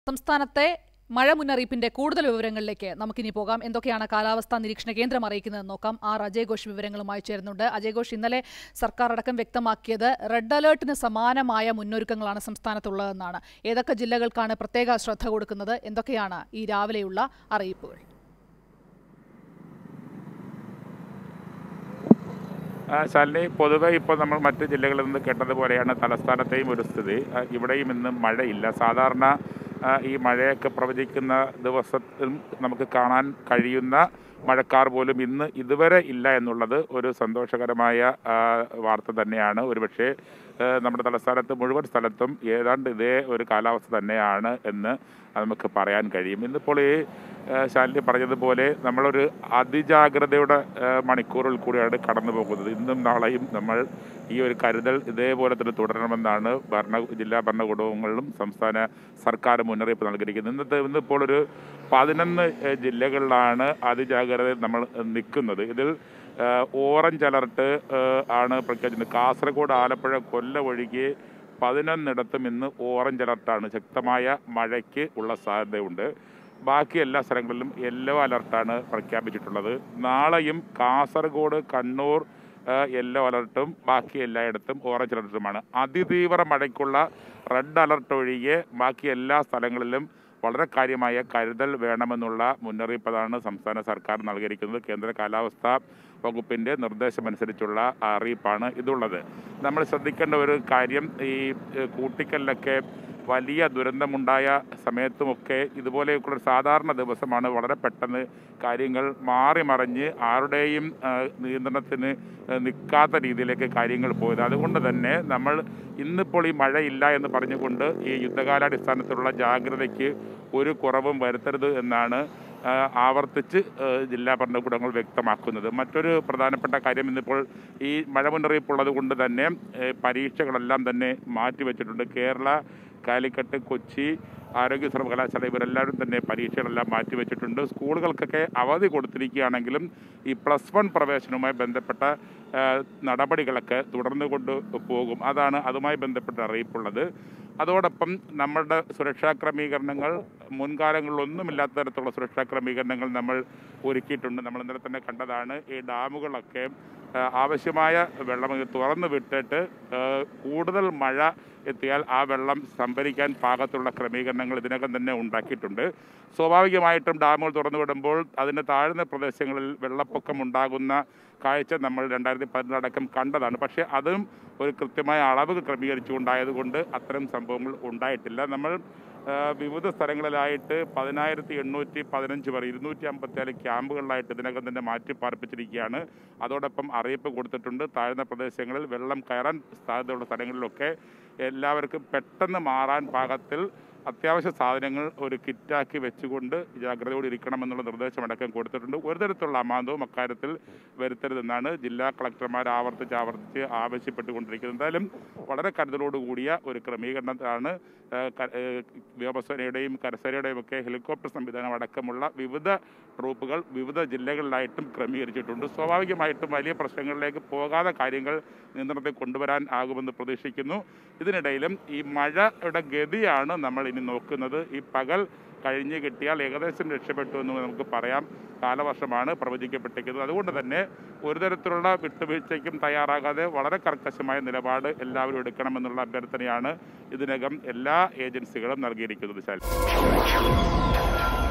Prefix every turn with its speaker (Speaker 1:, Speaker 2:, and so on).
Speaker 1: സംസ്ഥാനത്തെ മഴ മുന്നറിയിപ്പിന്റെ കൂടുതൽ വിവരങ്ങളിലേക്ക് നമുക്കിനി പോകാം. എന്തൊക്കെയാണ് കാലാവസ്ഥാ നിരീക്ഷണ കേന്ദ്രം അറിയിക്കുന്നതെന്ന് നോക്കാം. അജയ് ഘോഷ് വിവരങ്ങളുമായി ചേരുന്നുണ്ട്. അജയ് ഘോഷ്, ഇന്നലെ സർക്കാർ അടക്കം വ്യക്തമാക്കിയത് റെഡ് അലേർട്ടിന് സമാനമായ മുന്നൊരുക്കങ്ങളാണ് സംസ്ഥാനത്തുള്ളതെന്നാണ്. ഏതൊക്കെ ജില്ലകൾക്കാണ് പ്രത്യേക ശ്രദ്ധ കൊടുക്കുന്നത്? എന്തൊക്കെയാണ് ഈ രാവിലെയുള്ള അറിയിപ്പുകൾ?
Speaker 2: ശാലിനി, പൊതുവെ ഇപ്പോൾ നമ്മൾ മറ്റ് ജില്ലകളിൽ നിന്ന് കേട്ടതുപോലെയാണ് തലസ്ഥാനത്തെയും ഒരു സ്ഥിതി. ഇവിടെയും ഇന്ന് മഴയില്ല. സാധാരണ ഈ മഴയൊക്കെ പ്രവചിക്കുന്ന ദിവസത്തിൽ നമുക്ക് കാണാൻ കഴിയുന്ന മഴക്കാർ പോലും ഇന്ന് ഇതുവരെ ഇല്ല എന്നുള്ളത് ഒരു സന്തോഷകരമായ വാർത്ത തന്നെയാണ്. ഒരുപക്ഷെ നമ്മുടെ തലസ്ഥാനത്ത് മുഴുവൻ സ്ഥലത്തും ഏതാണ്ട് ഇതേ ഒരു കാലാവസ്ഥ തന്നെയാണ് എന്ന് നമുക്ക് പറയാൻ കഴിയും. ഇന്നിപ്പോൾ ഈ ശാലിനി പറഞ്ഞതുപോലെ നമ്മളൊരു അതിജാഗ്രതയുടെ മണിക്കൂറിൽ കൂടിയാണ് കടന്നു പോകുന്നത്. ഇന്നും നാളെയും നമ്മൾ ഈ ഒരു കരുതൽ ഇതേപോലെ തന്നെ തുടരണമെന്നാണ് ജില്ലാ ഭരണകൂടങ്ങളിലും സംസ്ഥാന സർക്കാർ മുന്നറിയിപ്പ് നൽകിയിരിക്കുന്നത്. ഇന്നിപ്പോൾ ഒരു 11 ജില്ലകളിലാണ് അതിജാഗ്രതയിൽ നമ്മൾ നിൽക്കുന്നത്. ഇതിൽ ഓറഞ്ച് അലർട്ട് ആണ് പ്രഖ്യാപിച്ചത്. കാസർഗോഡ്, ആലപ്പുഴ, കൊല്ലം ഒഴികെ 11ഇടത്തും ഇന്ന് ഓറഞ്ച് അലർട്ടാണ്. ശക്തമായ മഴയ്ക്ക് ഉള്ള സാധ്യതയുണ്ട്. ബാക്കി എല്ലാ സ്ഥലങ്ങളിലും യെല്ലോ അലർട്ടാണ് പ്രഖ്യാപിച്ചിട്ടുള്ളത്. നാളെയും കാസർഗോഡ്, കണ്ണൂർ യെല്ലോ അലർട്ടും ബാക്കി എല്ലായിടത്തും ഓറഞ്ച് അലർട്ടുമാണ്. അതിതീവ്ര മഴയ്ക്കുള്ള റെഡ് അലർട്ട് ഒഴികെ ബാക്കി എല്ലാ സ്ഥലങ്ങളിലും വളരെ കാര്യമായ കരുതൽ വേണമെന്നുള്ള മുന്നറിയിപ്പാണ് സംസ്ഥാന സർക്കാർ നൽകിയിരിക്കുന്നത്. കേന്ദ്ര കാലാവസ്ഥാ വകുപ്പിൻ്റെ നിർദ്ദേശമനുസരിച്ചുള്ള അറിയിപ്പാണ് ഇതുള്ളത്. നമ്മൾ ശ്രദ്ധിക്കേണ്ട ഒരു കാര്യം, ഈ കൂട്ടിക്കലിലൊക്കെ വലിയ ദുരന്തമുണ്ടായ സമയത്തുമൊക്കെ ഇതുപോലെയൊക്കെയുള്ള സാധാരണ ദിവസമാണ് വളരെ പെട്ടെന്ന് കാര്യങ്ങൾ മാറി മറിഞ്ഞ് ആരുടെയും നിയന്ത്രണത്തിന് നിൽക്കാത്ത രീതിയിലേക്ക് കാര്യങ്ങൾ പോയത്. അതുകൊണ്ട് തന്നെ നമ്മൾ ഇന്നിപ്പോൾ ഈ മഴയില്ല എന്ന് പറഞ്ഞുകൊണ്ട് ഈ യുദ്ധകാലാടിസ്ഥാനത്തിലുള്ള ജാഗ്രതയ്ക്ക് ഒരു കുറവും വരുത്തരുത് എന്നാണ് ആവർത്തിച്ച് ജില്ലാ ഭരണകൂടങ്ങൾ വ്യക്തമാക്കുന്നത്. മറ്റൊരു പ്രധാനപ്പെട്ട കാര്യം, ഇന്നിപ്പോൾ ഈ മഴ മുന്നറിയിപ്പുള്ളത് കൊണ്ട് തന്നെ പരീക്ഷകളെല്ലാം തന്നെ മാറ്റിവെച്ചിട്ടുണ്ട്. കേരള, കാലിക്കറ്റ്, കൊച്ചി ആരോഗ്യ സർവകലാശാല ഇവരെല്ലാവരും തന്നെ പരീക്ഷകളെല്ലാം മാറ്റിവെച്ചിട്ടുണ്ട്. സ്കൂളുകൾക്കൊക്കെ അവധി കൊടുത്തിരിക്കുകയാണെങ്കിലും ഈ +1 പ്രവേശനവുമായി ബന്ധപ്പെട്ട നടപടികളൊക്കെ തുടർന്നു കൊണ്ട് പോകും. അതാണ് അതുമായി ബന്ധപ്പെട്ട അറിയിപ്പുള്ളത്. അതോടൊപ്പം നമ്മളുടെ സുരക്ഷാ ക്രമീകരണങ്ങൾ മുൻകാലങ്ങളിലൊന്നുമില്ലാത്ത തരത്തിലുള്ള സുരക്ഷാ ക്രമീകരണങ്ങൾ നമ്മൾ ഒരുക്കിയിട്ടുണ്ട്. നമ്മൾ ഇന്നലെ തന്നെ കണ്ടതാണ്. ഈ ഡാമുകളൊക്കെ ആവശ്യമായ വെള്ളം തുറന്നു വിട്ടിട്ട് കൂടുതൽ മഴ എത്തിയാൽ ആ വെള്ളം സംഭരിക്കാൻ പാകത്തുള്ള ക്രമീകരണങ്ങൾ ഇതിനകം തന്നെ ഉണ്ടാക്കിയിട്ടുണ്ട്. സ്വാഭാവികമായിട്ടും ഡാമുകൾ തുറന്നു വിടുമ്പോൾ അതിന് താഴ്ന്ന പ്രദേശങ്ങളിൽ വെള്ളപ്പൊക്കം ഉണ്ടാകുന്ന കാഴ്ച നമ്മൾ 2018 അടക്കം കണ്ടതാണ്. പക്ഷേ അതും ഒരു കൃത്യമായ അളവ് ക്രമീകരിച്ചുകൊണ്ടായതുകൊണ്ട് അത്തരം സംഭവങ്ങൾ ഉണ്ടായിട്ടില്ല. നമ്മൾ വിവിധ സ്ഥലങ്ങളിലായിട്ട് 10,815 വരെ 254 ക്യാമ്പുകളിലായിട്ട് ഇതിനകം തന്നെ മാറ്റി പാർപ്പിച്ചിരിക്കുകയാണ്. അതോടൊപ്പം അറിയിപ്പ് കൊടുത്തിട്ടുണ്ട്. താഴ്ന്ന പ്രദേശങ്ങളിൽ വെള്ളം കയറാൻ സാധ്യതയുള്ള സ്ഥലങ്ങളിലൊക്കെ എല്ലാവർക്കും പെട്ടെന്ന് മാറാൻ പാകത്തിൽ അത്യാവശ്യ സാധനങ്ങൾ ഒരു കിറ്റാക്കി വെച്ചുകൊണ്ട് ജാഗ്രതയോടെ ഇരിക്കണമെന്നുള്ള നിർദ്ദേശമടക്കം കൊടുത്തിട്ടുണ്ട്. ഒരു തരത്തിലുള്ള അമാന്തവും അക്കാര്യത്തിൽ വരുത്തരുതെന്നാണ് ജില്ലാ കളക്ടർമാർ ആവർത്തിച്ച് ആവശ്യപ്പെട്ടുകൊണ്ടിരിക്കുന്നത്. എന്തായാലും വളരെ കരുതലോടുകൂടിയ ഒരു ക്രമീകരണത്തിലാണ് വ്യോമസേനയുടെയും കരസേനയുടെയും ഒക്കെ ഹെലികോപ്റ്റർ സംവിധാനം അടക്കമുള്ള വിവിധ ട്രൂപ്പുകൾ വിവിധ ജില്ലകളിലായിട്ടും ക്രമീകരിച്ചിട്ടുണ്ട്. സ്വാഭാവികമായിട്ടും വലിയ പ്രശ്നങ്ങളിലേക്ക് പോകാതെ കാര്യങ്ങൾ നിയന്ത്രണത്തിൽ കൊണ്ടുവരാൻ ആകുമെന്ന് പ്രതീക്ഷിക്കുന്നു. ഇതിനിടയിലും ഈ മഴയുടെ ഗതിയാണ് നമ്മൾ ഇനി നോക്കുന്നത്. ഈ പകൽ കഴിഞ്ഞ് കിട്ടിയാൽ ഏകദേശം രക്ഷപ്പെട്ടു എന്ന് നമുക്ക് പറയാം. കാലവർഷമാണ് പ്രവചിക്കപ്പെട്ടിരിക്കുന്നത്. അതുകൊണ്ട് തന്നെ ഒരു തരത്തിലുള്ള വിട്ടുവീഴ്ചയ്ക്കും തയ്യാറാകാതെ വളരെ കർക്കശമായ നിലപാട് എല്ലാവരും എടുക്കണമെന്നുള്ള അഭ്യർത്ഥനയാണ് ഇതിനകം എല്ലാ ഏജൻസികളും നൽകിയിരിക്കുന്നത്.